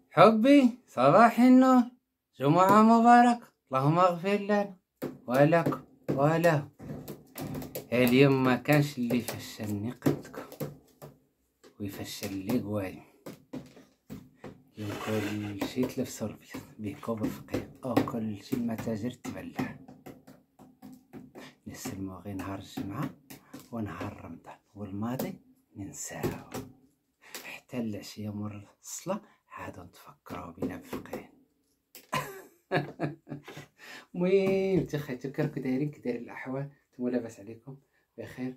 حبي صباح النور، جمعة مبارك، اللهم اغفر لنا ولكم وله. اليوم ما كانش اللي يفشلني قدكم ويفشل لي قوايم. اليوم كل شي تلف سوربيا بيكو بالفقير او كل شي المتاجر تبلع. نسلمو غير نهار الجمعة ونهار رمضان والماضي ننساو حتى العشية مور الصلاة عادو نتفكرو بينا بفقين. المهم انت خيتو كراكو دايرين كداير الاحوال؟ نتوما لاباس عليكم بخير؟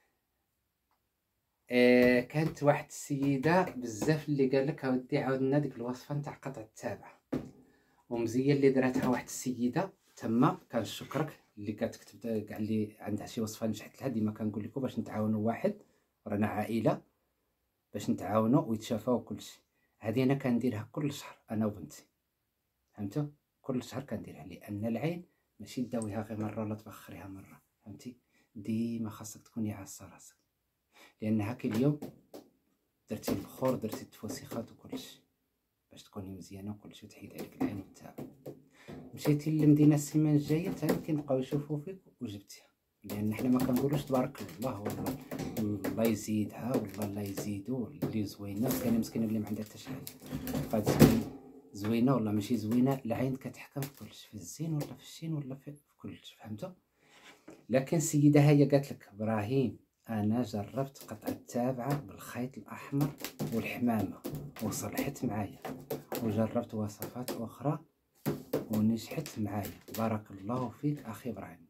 كانت واحد السيده بزاف اللي قال لك اودي عاودنا ديك الوصفه نتاع قطع التابع ومزيه اللي دراتها واحد السيده تما. كنشكرك اللي كتكتب كاع اللي عندها شي وصفه نجحت لها. ديما كنقول لكم باش نتعاونوا واحد، رانا عائله باش نتعاونوا ويتشافاو كلشي. هذه انا كنديرها كل شهر انا وبنتي، فهمتوا؟ كل شهر كنديرها لان العين ماشي تداويها غير مره ولا تبخريها مره، فهمتي؟ ديما خاصك تكوني عاصه راسك، لان هاك اليوم درتي البخور درتي التفوسيخات وكلشي باش تكوني مزيانه وكلشي وتحيد عليك العين والتعب. مشيتي للمدينه السيمانه الجايه ثاني كنبقاو يشوفوا فيك وجبتيها، لان حنا ما كنقولوش تبارك الله والله الله يزيدها والله الله يزيدو اللي زوينه. كاينه مسكينه اللي ما عندها حتى شي حاجه زوينه والله ماشي زوينه، العين كتحكم في كلشي، في الزين ولا في الشين ولا في كلشي، فهمتوا؟ لكن السيده هي قالت لك ابراهيم انا جربت قطع التابعه بالخيط الاحمر والحمامه وصلحت معايا، وجربت وصفات اخرى ونجحت معايا. بارك الله فيك اخي ابراهيم،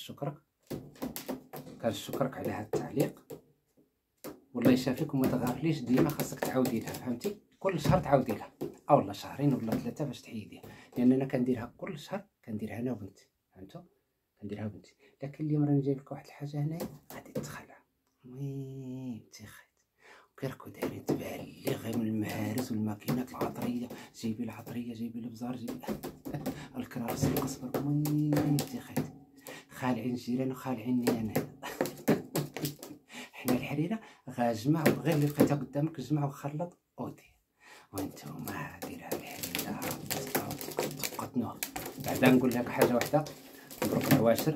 كنشكرك على هذا التعليق والله يشافيك. وما تغافليش ديما خاصك تعاودي لها، فهمتي؟ كل شهر تعاودي لها اولا شهرين ولا ثلاثه باش تحيديها، لان انا كنديرها كل شهر، كنديرها انا وبنتي، فهمتوا؟ كنديرها بنتي. لكن اليوم راني جايب لك واحد الحاجه هنايا غادي تخلع. المهم تيخيت وكيراكو دايرين تبان لي غير من المهارس والماكينات العطريه، جيبي العطريه جيبي البزار جيبي الكراسي القصبر. المهم تيخيت خالعين الجيران وخالعيني انا. حنا الحريره غاجمع غير اللي لقيتها قدامك جمع وخلط ودير، وانتوما ديرها الحريره تقطنوها. بعدا نقول لك حاجه واحده، مبروك العواشر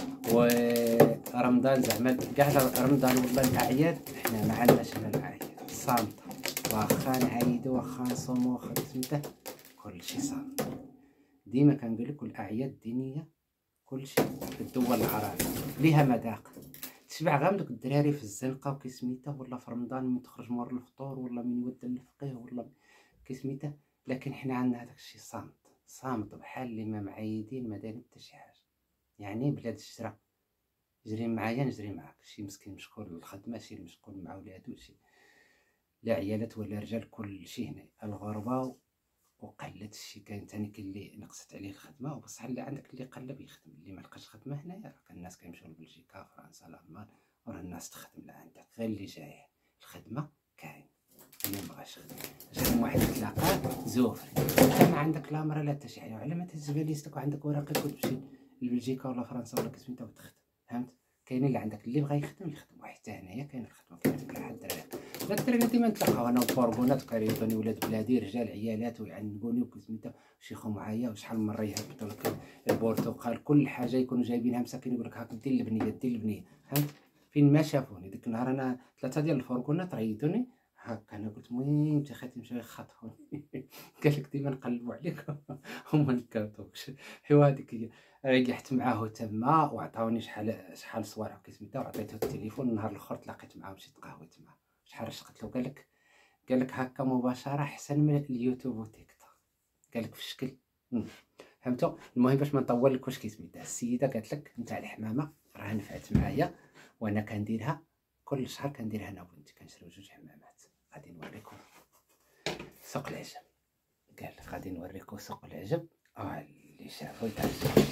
ورمضان زعما كاع رمضان والله الاعياد حنا ما عندناش هنا الاعياد صامته، واخا نعيدو واخا نصومو واخا سميتو كلشي صامت. ديما كنقول لك الاعياد الدينيه كلشي في الدول العربيه ليها مذاق، تشبع غير دوك الدراري في الزنقه وكيسميتها، ولا في رمضان من تخرج مور الفطور ولا من يودن الفقيه ولا كيسميتها. لكن حنا عندنا هذاك الشيء صامت بحال اللي ما معيدين ما دايرين حتى شي حاجه. يعني بلاد الشجره جري معايا نجري معاك، شي مسكين مشغول بالخدمه، شي مشغول مع ولادو، شي لا عيالات ولا رجال، كل شي هنا الغربه وقلت الشي. كاين ثاني اللي نقصت عليه الخدمه، وبصح اللي عندك اللي قلب يخدم، اللي ما لقاش خدمه هنايا راه الناس كيمشيو لبلجيكا فرنسا الالمان وراه الناس تخدم. لا عندك غير اللي جاي الخدمه كاين، انا مبغاش خدمه شحال واحد تلاقاه زوفري انت ما عندك لا مرة لا حتى شي حاجه، على ما تهز باليستك وعندك ورقك وتمشي لبلجيكا ولا فرنسا ولا كسميتها وتخدم، فهمت؟ كاين اللي عندك اللي بغى يخدم وحتى هنايا كاين الخدمه كاين كل حد الدراري. لا الدراري ديما نتلاقاو انا وفورغونات وكريباني ولاد بلادي رجال عيالات ويعنقوني وكسميتها وشيخو معايا، وشحال من مره يهبطوا لك البرتقال كل حاجه يكونوا جايبينها مساكين، يقول لك هاك دير البنيه دير البنيه، فهمت؟ فين ما شافوني ديك النهار انا 3 ديال الفورغونات ريدوني هاكا، انا قلت المهم انت خاتي مشاو يخطفوني. قال لك ديما نقلبوا عليك وما نكاتوكش. ايوا هذيك هي. ريحت معاه تما وعطاوني شحال صوالح كيسميتها، وعطيته التليفون. النهار الاخر تلاقيت معاه مشيت تقهويت معاه شحال رشقت له. قال لك هكا مباشره احسن من اليوتيوب وتيك توك، قال لك في الشكل. فهمتوا؟ المهم باش ما نطول لك واش كيسميتها السيده قالت لك نتاع الحمامه راه نفعت معايا، وانا كنديرها كل شهر، كنديرها انا وبنتي كنشريو 2 حمامات. غادي نوريكم سوق العجب، قال لك غادي نوريكم سوق العجب. اللي شافوا يتعجبوا.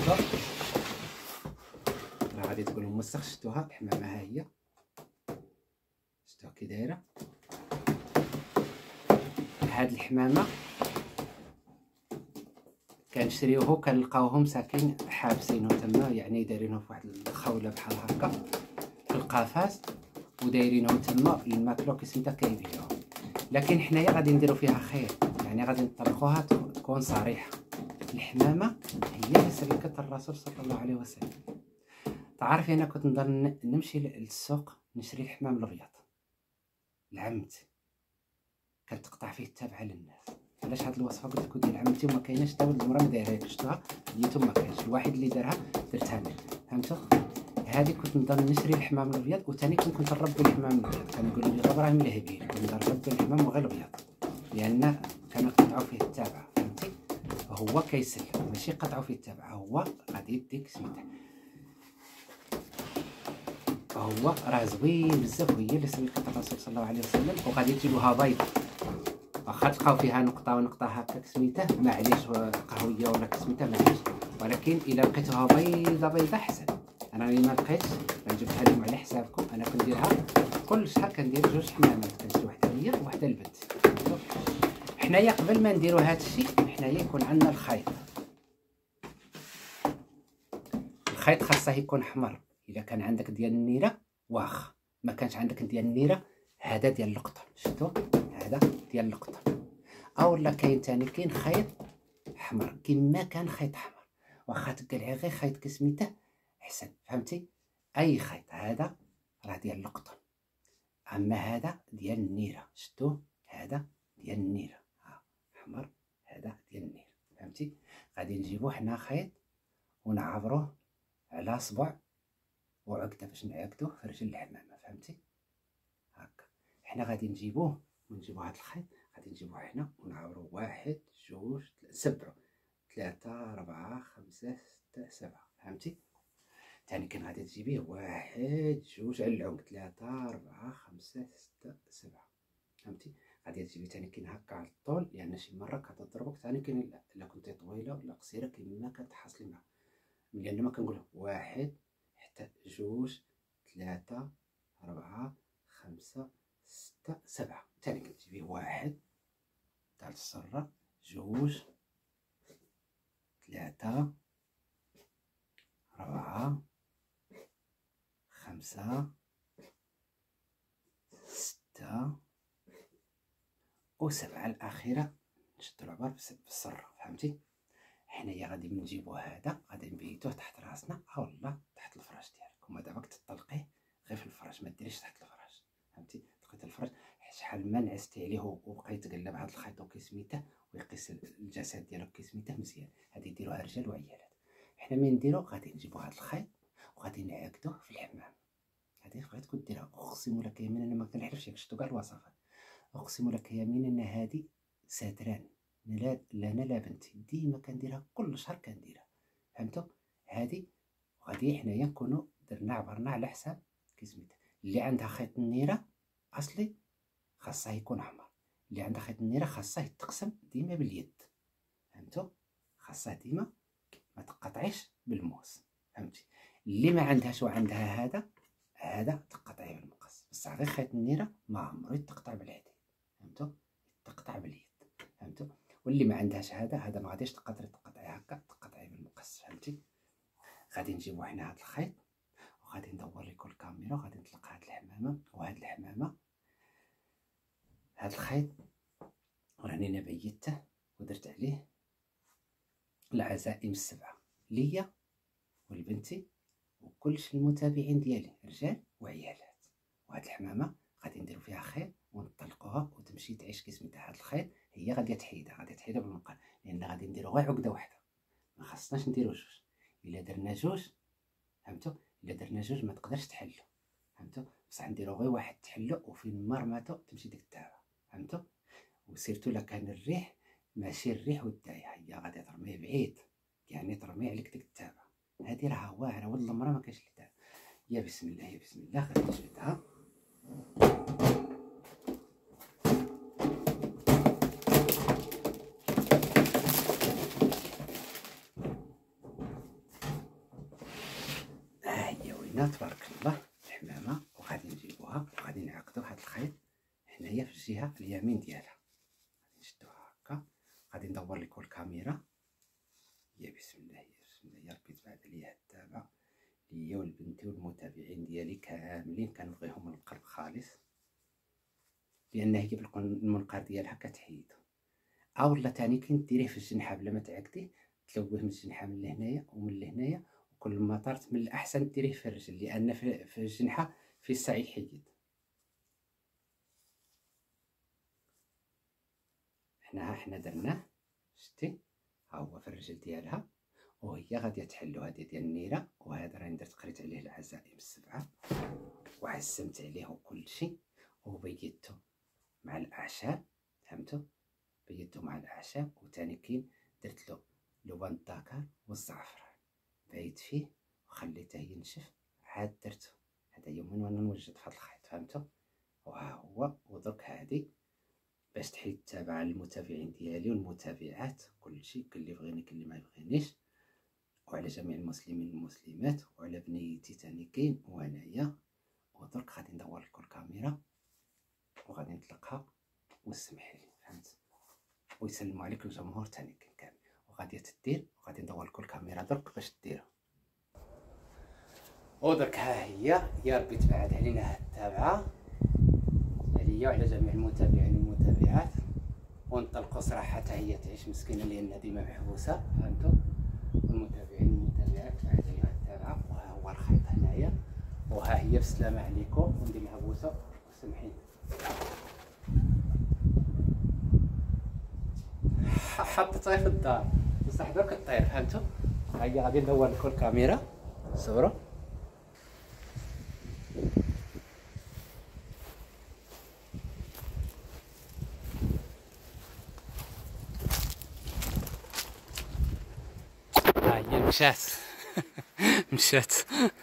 راه غادي تقولوا موسخ شفتوها الحمامه، ها هي شفتوها كي دايره. هاد الحمامه كنشريوه كنلقاوهم ساكن حابسينه تما، يعني دايرينه في واحد الخوله بحال هكا في القفص ودايرينه تما الماكله كيسميتها كيبيعوه. لكن حنايا غادي نديرو فيها خير، يعني غادي نطلقوها تكون صريحة. الحمامة هي اللي سلكت الرسول صلى الله عليه وسلم. تعرفي انا كنت نضل نمشي للسوق نشري الحمام الابيض لعمتي، كانت تقطع فيه التابعه للناس. علاش هاد الوصفه قلت لكم ديال عمتي وما كايناش حتى ولد المراه ما دايرهاش، شفتوها ديتو ما كاينش، الواحد اللي دارها درتها انا، فهمتوا؟ هذه كنت نضل نشري الحمام الابيض، وثاني كنت نربي الحمام الابيض، كانوا يقولوا لي غير راهم الهبيل، كنت نربي الحمام غير الابيض لان كانوا يقطعوا فيه التابعه، فهمتي؟ هو كيسل ماشي قطعوا فيه التابعه، هو غادي يديك سميتها، هو راه زوين بزاف، وهي اللي سلكت الرسول صلى الله عليه وسلم. وغادي تجيبوها بيضة، واخا تلقاو فيها نقطه ونقطه هكاك سميته معليش قهويه ولا سميته معليش، ولكن الا لقيتوها بيضه بيضه احسن. انا اللي ما لقيتش غنجيبها لكم على حسابكم، انا كنديرها كل شهر كندير 2 حمامات، كنشري وحده ليا وحده للبنت. حنايا قبل ما نديرو هذا الشيء حنايا يكون عندنا الخيط، الخيط خاصه يكون احمر. الا كان عندك ديال النيره واخا، ما كانش عندك ديال النيره هذا ديال القطن، شفتوا هذا ديال القطن. اولا كاين ثاني كاين خيط احمر كما كان خيط احمر، واخا تقلعي غير خيط كسميته احسن، فهمتي؟ اي خيط هذا راه ديال القطن، اما هذا ديال النيره، شفتوا هذا ديال النيره احمر، هذا ديال النيره، فهمتي؟ غادي نجيبو حنا خيط ونعبروه على صبع وعقده باش نعقدوه في رجل الحمامه، فهمتي؟ هكا حنا غادي نجيبوه ونجيبو هاد الخيط، غادي نجيبوه حنا ونعبروه 1 2 7 3 4 5 6 7، فهمتي؟ ثاني كان غادي تجيبيه 1 2 على العمق 3 4 5 6 7، فهمتي؟ غادي تجيبي ثاني كاين هكا على الطول، لان شي مره كتضربك، ثاني كاين الا كنتي طويله ولا قصيره كيما كتحصلي معها، لان ما كنقولوا 1 حتى 2 3 4 5 6 7، ثاني كتجيبيه 1 تاع السره 2 3 4 5 6 و7 الأخيرة نشدو العبار بالسرة، فهمتي؟ حنايا غادي نجيبو هذا غادي نبيتوه تحت راسنا اولا تحت الفراش ديالك، وما دابا تطلقيه غير في الفراش، ما ديريش تحت الفراش، فهمتي؟ تلقيت الفراش شحال ما نعستي عليه وبقى يتقلب هاد الخيط وكيسميته ويقيس الجسد ديالو كيسميته مزيان، هادي يديروها رجال وعيالات. حنا من نديرو غادي نجيبو هاد الخيط وغادي نعقدوه في الحمام، هادي بغيتكم ديرها، اقسم لك يمين انا ما كنحلفش لك، شفتو كاع الوصفات، اقسم لك يمين ان هادي ساتران، لا انا لا بنتي ديما كنديرها كل شهر كنديرها، فهمتوا؟ هادي غادي حنايا نكونوا درنا عبرنا على حساب كيسميتها، اللي عندها خيط النيره اصلي خاصه يكون احمر، اللي عندها خيط النيره خاصه يتقسم ديما باليد، فهمتوا؟ خاصه ديما ما تقطعيش بالموس، فهمتي؟ اللي ما عندهاش وعندها هذا تقطعيه بالمقص، بصح غير خيط النيره ما عمرو يتقطع بالعيد، فهمتوا؟ يتقطع باليد، فهمتوا؟ واللي ما عندهاش هذا ما غاديش تقدري تقطعيه هكا، تقطعيه بالمقص، فهمتي؟ غادي نجيبو حنا هاد الخيط وغادي ندور لكم الكاميرا وغادي نطلق هاد الحمامه، وهاد الحمامه هاد الخيط راني انا بيته ودرت عليه العزائم السبعه ليا ولبنتي وكلش المتابعين ديالي رجال وعيالات. وهاد الحمامه غادي نديرو فيها خيط ونطلقوها وتمشي تعيش كيسميتها، هاد الخيط هي غادي تحيدها بالمنقار، لان غادي نديرو غير عقده واحده، ما خصناش نديرو جوج، الا درنا جوج فهمتوا، الا درنا جوج ما تقدرش تحلو، فهمتوا؟ بصح نديرو غير واحد تحلو وفين ما رماتو تمشي ديك التابه، فهمتوا؟ وسيرتو لا كان الريح ماشي الريح والدايه، هي غادي ترميه بعيد، يعني ترمي عليك ديك التابه، هادي راها واعره ولد المراه ما كاينش اللي دار. يا بسم الله يا بسم الله، غادي نشدها هي وينا تبارك الله الحمامه، وغادي نجيبوها وغادي نعقدو هاد الخيط هنايا في الجهه اليمين ديالها، غادي نشدوها هكا، غادي ندور لكم الكاميرا. يا بسم الله يا بسم الله، يا ربي تبعد عليا التابه ليا ولبنتي والمتابعين ديالي كاملين، كنبغيهم من القلب خالص، لان هي بالمنقار ديالها كتحيد. اولا تاني كاين ديريه في الجنحه بلا ما تعقديه، تلويه من الجنحه من لهنايا ومن لهنايا، وكل ما طارت من الاحسن ديريه في الرجل، لان في الجنحه في السعي الحديد. حنا درناه، شتي ها هو في الرجل ديالها، وهي غاديه تحلو هادي ديال النيره. وهذا راني درت قريت عليه العزائم السبعه وعزمت عليه وكلشي، وبيدته مع الاعشاب، فهمتوا؟ بيدته مع الاعشاب. وتاني كاين درت له لبن الدكر والزعفران، بيت فيه وخليته ينشف، عاد درته. هذا يومين وانا نوجد في هذا الخيط، فهمتوا؟ وها هو. ودرك هادي باش تحيد التابعه للمتابعين ديالي والمتابعات، كلشي كاين اللي بغيني كاين اللي ما يبغينيش، وعلى جميع المسلمين والمسلمات، وعلى بنيتي تاني كاين وانايا. ودرك غادي ندور لكم الكاميرا وغادي نطلقها وسمحي لي، فهمت؟ ويسلموا عليك الجمهور تاني كامل. وغادي تدير وغادي ندور لكم الكاميرا درك باش ديرها. ودرك ها هي، يا ربي تبعد علينا هاد التابعه عليا وعلى جميع المتابعين والمتابعات، ونطلقوا صراحه حتى هي تعيش مسكينه لان ديما محبوسه، فهمتوا؟ المتابعين والمتابعات تبعد عليها التابعه. وها هو الخيط هنايا، وها هي بسلامه عليكم. وندير لها بوسه وسمحي. حطيتها في الدار بصح درك الطير، فهمتوا؟ ها هي غادي ندور لكم الكاميرا، صوروا. ها هي مشات مشات.